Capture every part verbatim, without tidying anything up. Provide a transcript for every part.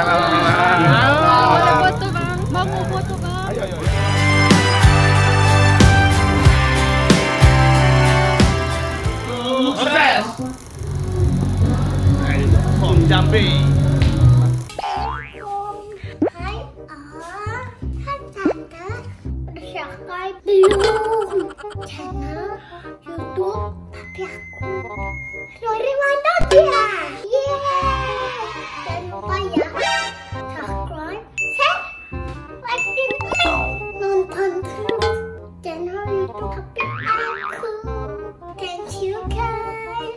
Boleh foto bang, mau foto bang. Ayo, ayo. Sukses. From Jambi. Hai Om, hai Tante, udah subscribe belum channel YouTube papi aku? Dari mana dia? Yeay! Jangan lupa ya, subscribe, share, like, dan nonton terus channel YouTube papi aku. Thank you guys.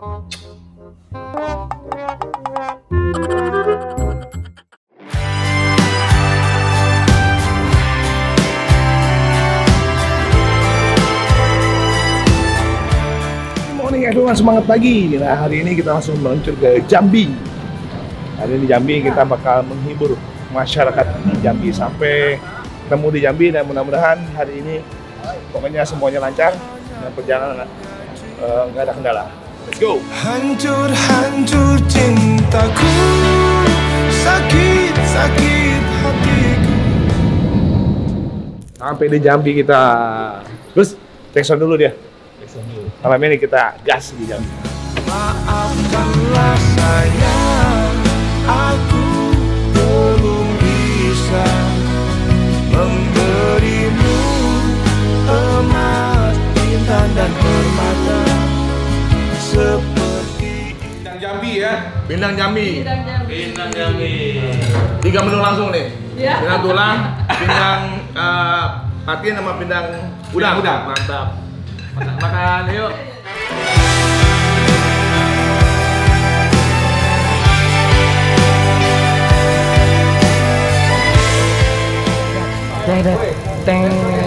Morning everyone, semangat pagi. Nah, hari ini kita langsung meluncur ke Jambi. Hari ini di Jambi kita bakal menghibur masyarakat di Jambi sampai ketemu di Jambi, dan mudah-mudahan hari ini pokoknya semuanya lancar dan perjalanan nggak uh, ada kendala. Let's go. Hancur hancur cintaku, sakit sakit hatiku. Sampai di Jambi kita. Terus tekstur dulu dia. Malam ini kita gas di Jambi. Maafkanlah sayang, aku belum bisa memberimu emas, bintang dan permata seperti Pindang Jambi ya. Pindang Jambi. Pindang Jambi. Tiga menu langsung nih. Ya. Pindang tulang, pindang uh, patin sama pindang udang. Udang. Mantap. Makan, makan yuk. Teng teng.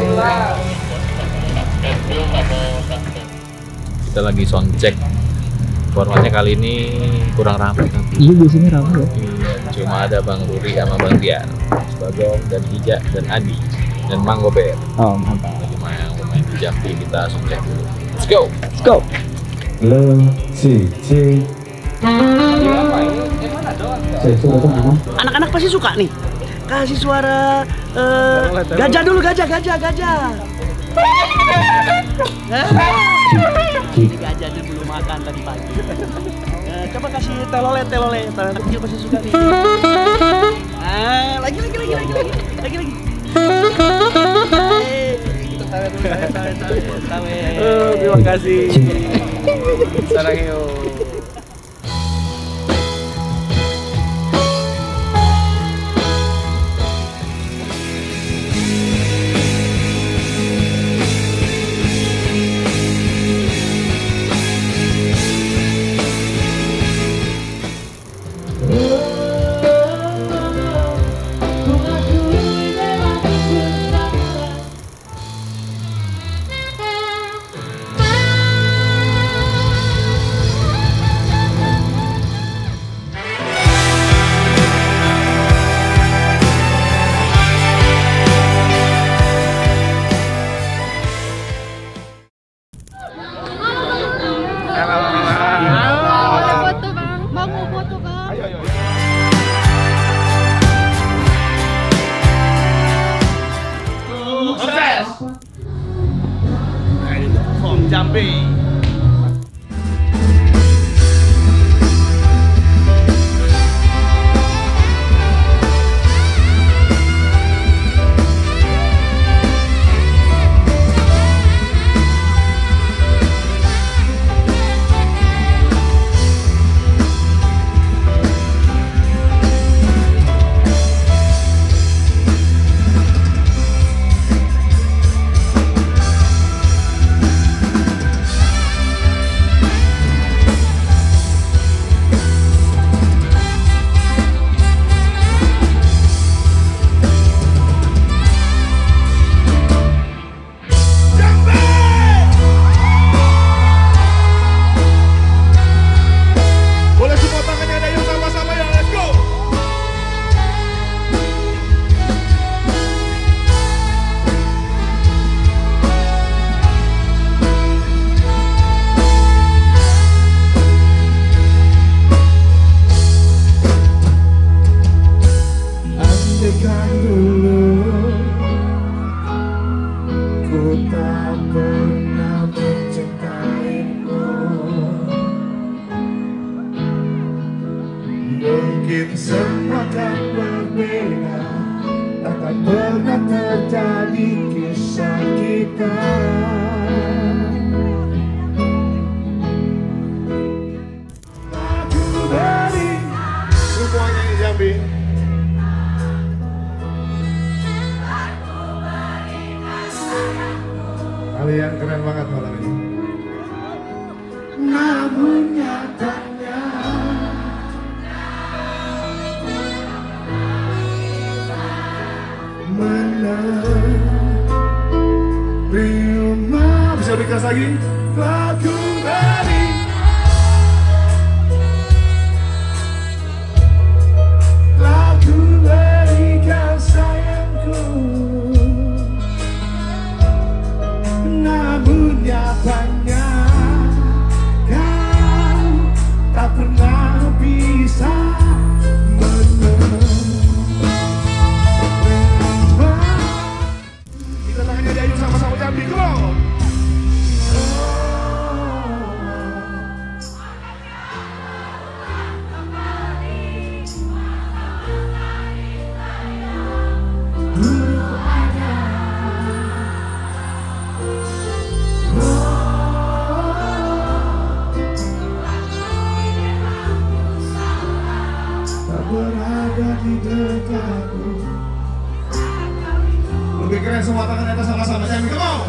Kita lagi sound check. Formatnya kali ini kurang ramai tapi. Iya biasanya ramai ya. Iya, cuma ada Bang Ruri sama Bang Dian, Bagong dan Ija dan Adi dan Mang Gober. Oh mantap. Lagi main main di Jambi, kita sound check dulu. Let's go. Let's go. Le, si, si. Anak-anak pasti suka nih. Kasih suara uh, gajah dulu, gajah, gajah, gajah. Gajah dia belum makan tadi pagi. Uh, coba kasih telolet, telolet. Anak kecil pasti suka nih. Ah, lagi, lagi, lagi, lagi, lagi, lagi, lagi. Kita tawa dulu, tawa, tawa, tawa. Oh, terima kasih. Sarang yuk. Boleh foto bang, mau foto bang. Ayo, ayo. Sukses. From Jambi. Mungkin semua akan berbeda, takkan pernah terjadi kisah kita. Lagu dari semuanya di Jambi. Kalian keren banget malam ini. Namun nyatanya menerima. Bisa lebih keras lagi. Lagu dari lagu berikan sayangku, namun nyatanya kau tak pernah bisa menerima. Kita tangannya diayun sama-sama Jambi, come on. Berada di dekatku. Lebih keren semua tangan atas sama-sama Jambi, come on.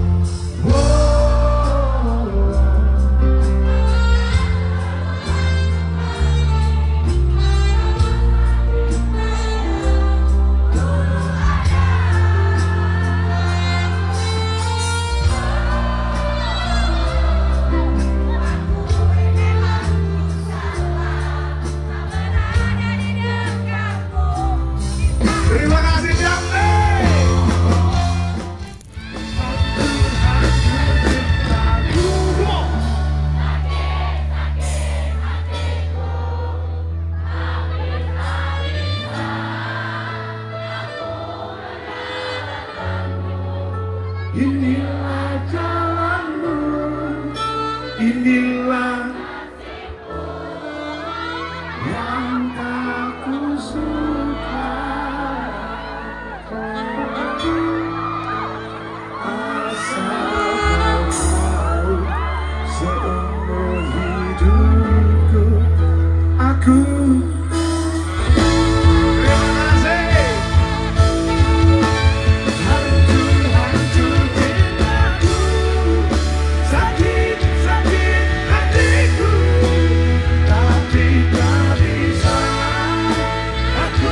Terima kasih Jambi. Inilah jalanmu, inilah yang aku suka. Asal kau seumur hidupku, aku. Aku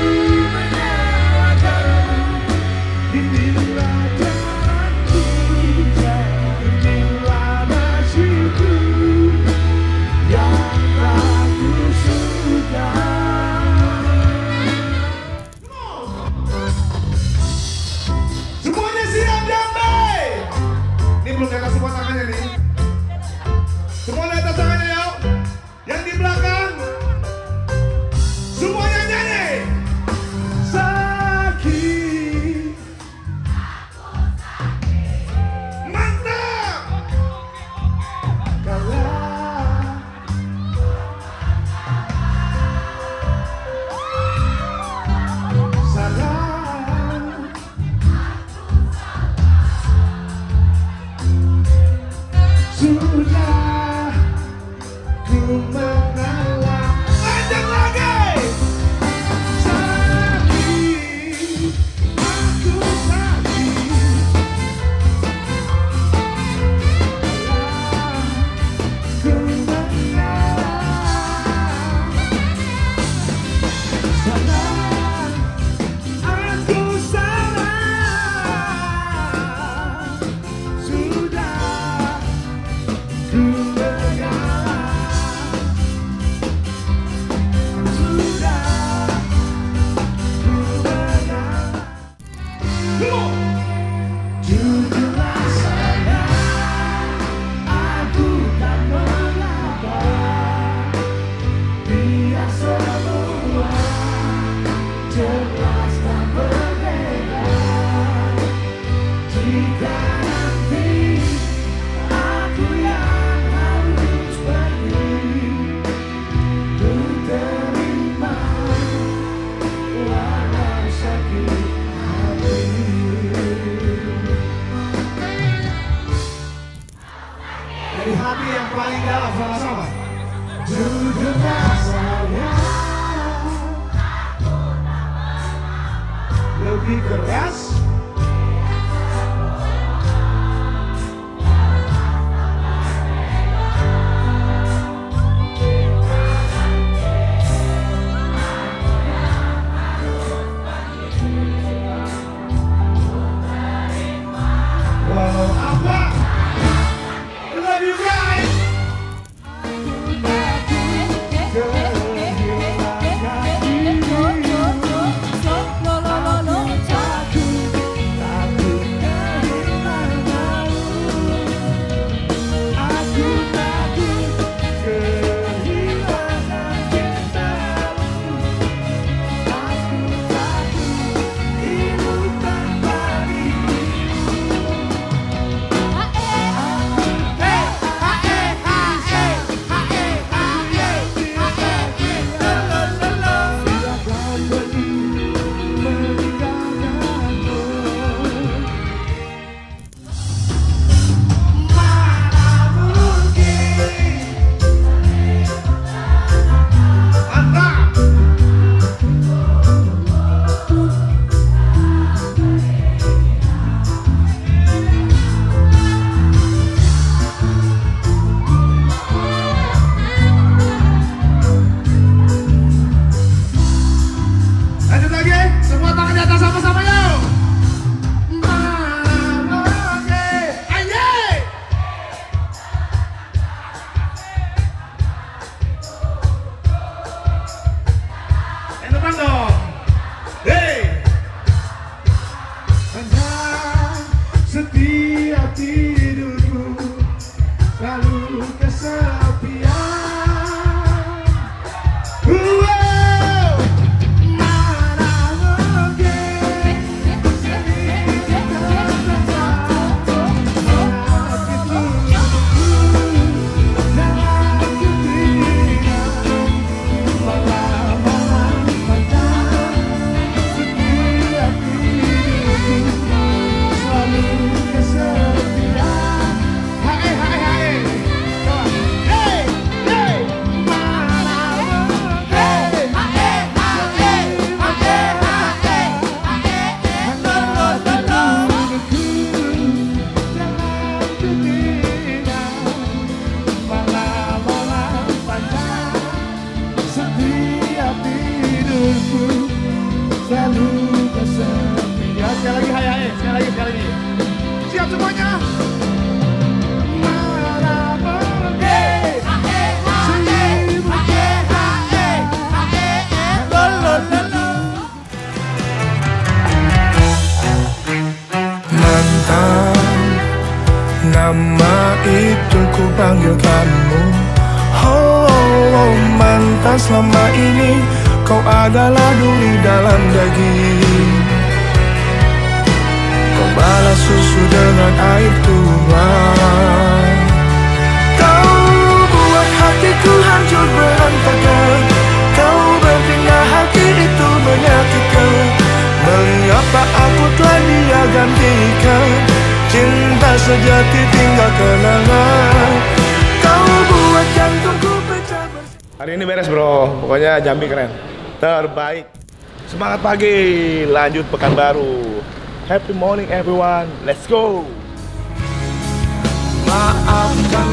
ternyata selama ini kau adalah duri dalam daging. Kau balas susu dengan air tuang. Kau buat hatiku hancur berantakan. Kau berpindah hati itu menyakitkan. Mengapa aku telah dia gantikan? Cinta sejati tinggal kenangan. Kau buat jantungku pecah bersih. Hari ini beres bro, pokoknya Jambi keren, terbaik. Semangat pagi, lanjut pekan baru. Happy morning everyone, let's go. Maafkan